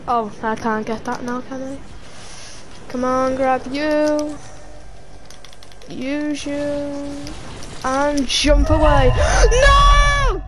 Oh, I can't get that now, can I? Come on, grab you. Use you. And jump away. No!